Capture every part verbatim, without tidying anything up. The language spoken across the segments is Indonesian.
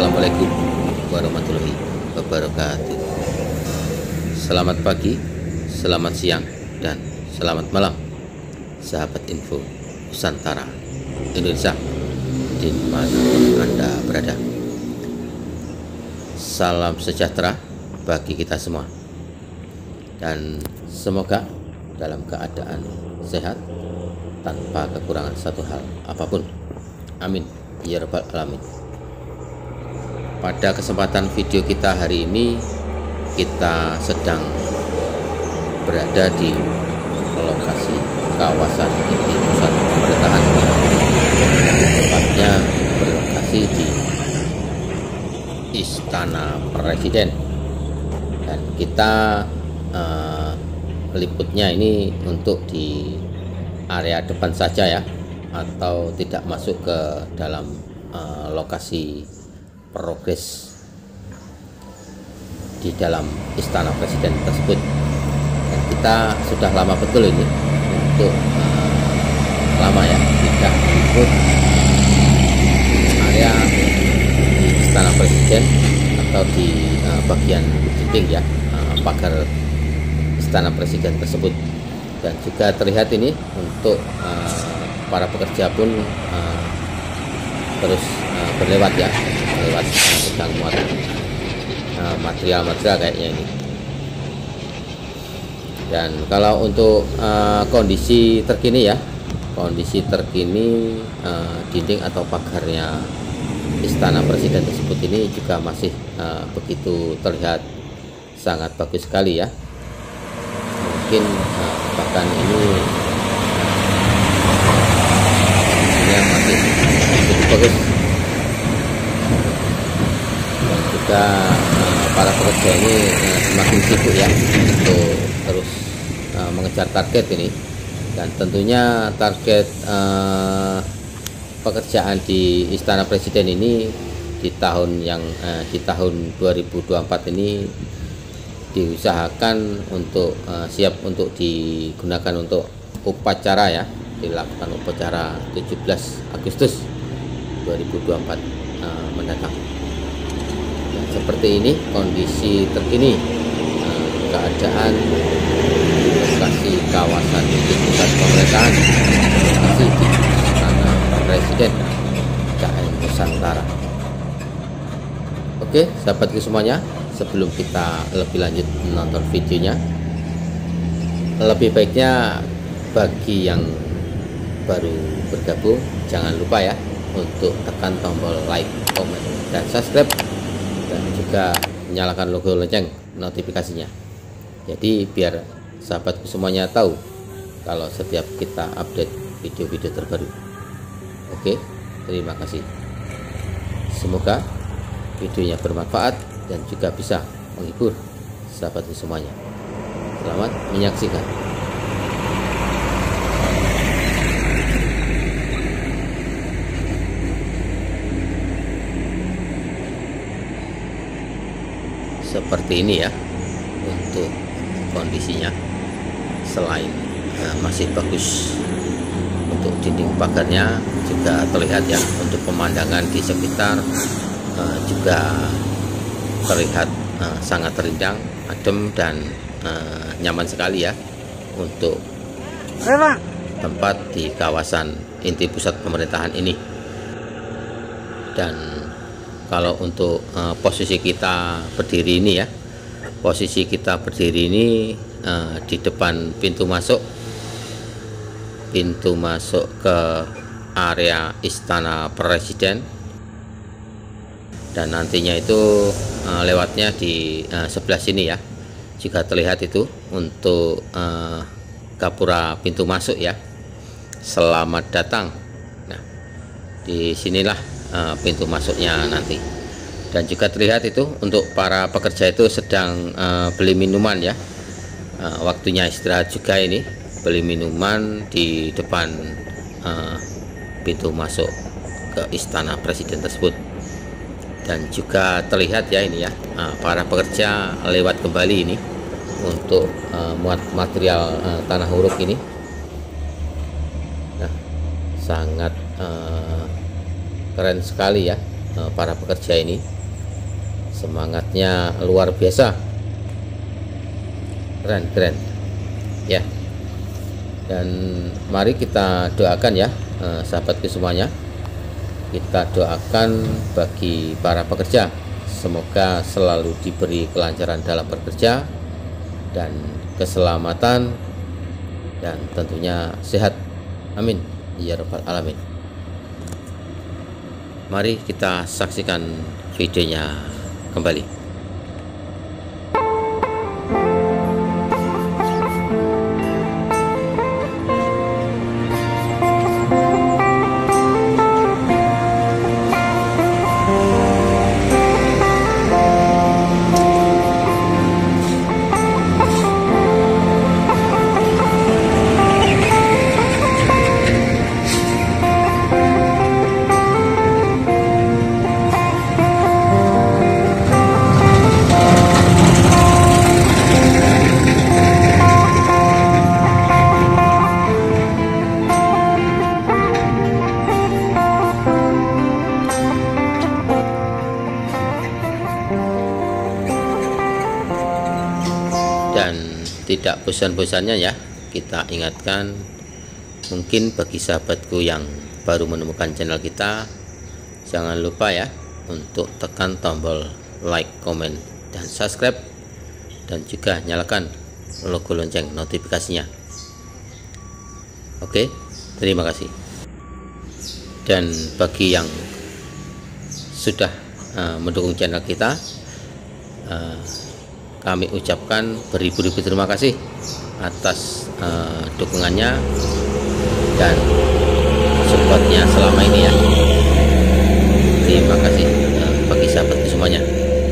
Assalamualaikum warahmatullahi wabarakatuh. Selamat pagi, selamat siang, dan selamat malam, sahabat info Nusantara Indonesia di mana Anda berada. Salam sejahtera bagi kita semua, dan semoga dalam keadaan sehat tanpa kekurangan satu hal apapun. Amin ya rabbal alamin. Pada kesempatan video kita hari ini, kita sedang berada di lokasi kawasan inti pusat pemerintahan, tepatnya berlokasi di Istana Presiden. Dan kita uh, meliputnya ini untuk di area depan saja ya, atau tidak masuk ke dalam uh, lokasi progres di dalam Istana Presiden tersebut. Dan kita sudah lama betul ini untuk uh, lama ya tidak meliput area di Istana Presiden atau di uh, bagian dinding ya, uh, pagar Istana Presiden tersebut. Dan juga terlihat ini untuk uh, para pekerja pun uh, terus uh, berlewat ya, lewat uh, sedang muat uh, material-material kayaknya ini. Dan kalau untuk uh, kondisi terkini ya, kondisi terkini uh, dinding atau pagarnya Istana Presiden tersebut ini juga masih uh, begitu terlihat sangat bagus sekali ya. Mungkin uh, bahkan ini yang masih cukup bagus. Dan juga uh, para pekerja ini uh, semakin sibuk ya untuk terus uh, mengejar target ini. Dan tentunya target uh, pekerjaan di Istana Presiden ini di tahun yang uh, di tahun dua ribu dua puluh empat ini diusahakan untuk uh, siap untuk digunakan untuk upacara ya, dilakukan upacara tujuh belas Agustus dua ribu dua puluh empat uh, mendatang. Dan seperti ini kondisi terkini uh, keadaan lokasi kawasan inti pusat pemerintahan, lokasi di Istana Presiden K N Nusantara. Oke, sahabatku semuanya, sebelum kita lebih lanjut menonton videonya, lebih baiknya bagi yang baru bergabung jangan lupa ya untuk tekan tombol like, komen, dan subscribe, dan juga nyalakan logo lonceng notifikasinya. Jadi biar sahabatku semuanya tahu kalau setiap kita update video-video terbaru. Oke, terima kasih. Semoga videonya bermanfaat dan juga bisa menghibur sahabatku semuanya. Selamat menyaksikan. Seperti ini ya untuk kondisinya. Selain uh, masih bagus untuk dinding pagarnya, juga terlihat ya untuk pemandangan di sekitar uh, juga terlihat uh, sangat rindang, adem, dan uh, nyaman sekali ya untuk tempat di kawasan inti pusat pemerintahan ini. Dan kalau untuk uh, posisi kita berdiri ini ya, posisi kita berdiri ini uh, di depan pintu masuk pintu masuk ke area Istana Presiden, dan nantinya itu uh, lewatnya di uh, sebelah sini ya, juga terlihat itu untuk uh, gapura pintu masuk ya, selamat datang. Nah, disinilah uh, pintu masuknya nanti. Dan juga terlihat itu untuk para pekerja itu sedang uh, beli minuman ya, uh, waktunya istirahat juga ini, beli minuman di depan uh, pintu masuk ke Istana Presiden tersebut. Dan juga terlihat ya ini ya, uh, para pekerja lewat kembali ini untuk uh, muat material uh, tanah huruk ini. Nah, sangat uh, keren sekali ya uh, para pekerja ini. semangatnya luar biasa, keren keren ya. Dan mari kita doakan ya, eh, sahabatku semuanya, kita doakan bagi para pekerja, semoga selalu diberi kelancaran dalam bekerja dan keselamatan dan tentunya sehat, amin ya rabbal alamin. Mari kita saksikan videonya kembali. Dan tidak bosan-bosannya ya kita ingatkan, mungkin bagi sahabatku yang baru menemukan channel kita, jangan lupa ya untuk tekan tombol like, comment, dan subscribe, dan juga nyalakan logo lonceng notifikasinya. Oke, terima kasih. Dan bagi yang sudah uh, mendukung channel kita, uh, kami ucapkan beribu-ribu terima kasih atas uh, dukungannya dan supportnya selama ini ya. Terima kasih uh, bagi sahabatku semuanya.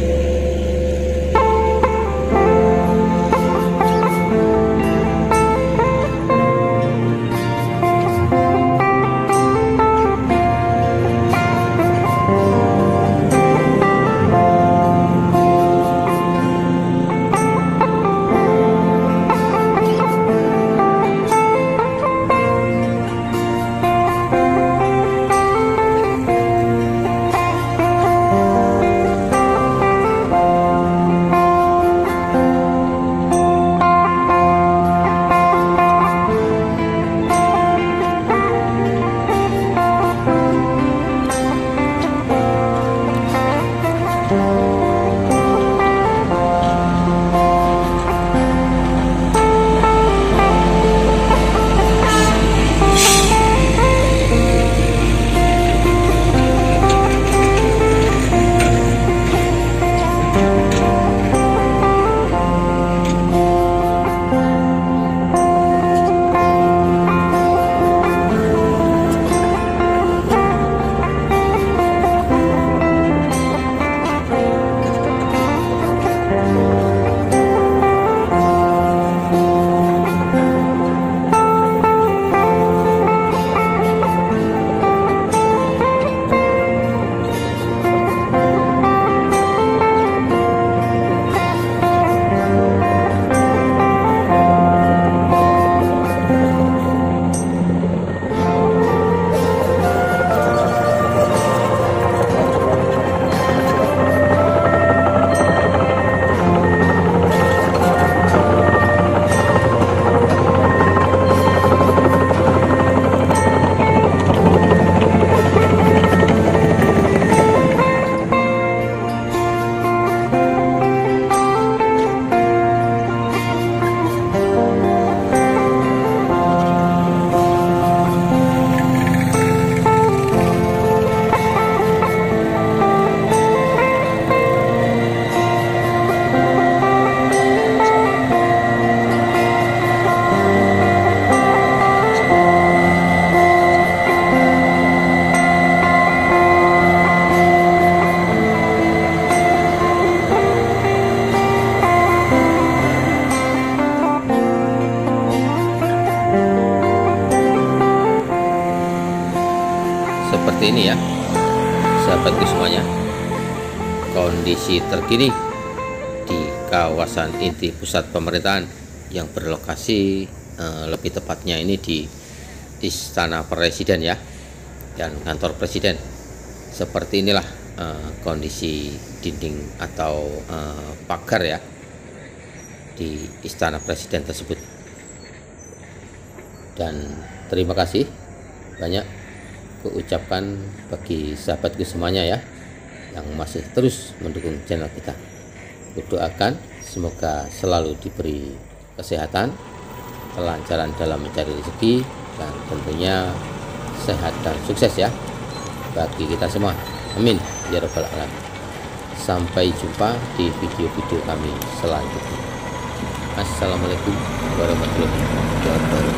Seperti ini ya sahabatku semuanya, kondisi terkini di kawasan inti pusat pemerintahan yang berlokasi eh, lebih tepatnya ini di Istana Presiden ya, dan kantor presiden. Seperti inilah uh, kondisi dinding atau uh, pagar ya di Istana Presiden tersebut. Dan terima kasih banyak kuucapkan bagi sahabatku semuanya ya yang masih terus mendukung channel kita. Kudoakan semoga selalu diberi kesehatan, kelancaran dalam mencari rezeki, dan tentunya sehat dan sukses ya bagi kita semua. Amin ya rabbal alamin. Sampai jumpa di video-video kami selanjutnya. Assalamualaikum warahmatullahi wabarakatuh.